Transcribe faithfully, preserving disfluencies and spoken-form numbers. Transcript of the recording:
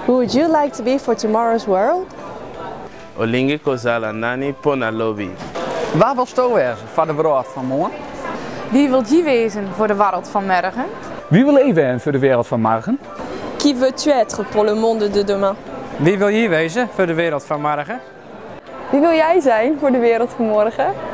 Who would you like to be for tomorrow's world? Olingi Kozala Nani Pona Lobby. Waar wil je wezen voor de wereld van morgen? Wie wil je wezen voor de wereld van morgen? Wie wil ik zijn voor de wereld van morgen? Qui veux-tu être pour le monde de demain? Wie wil je wezen voor de wereld van morgen? Wie wil jij zijn voor de wereld van morgen?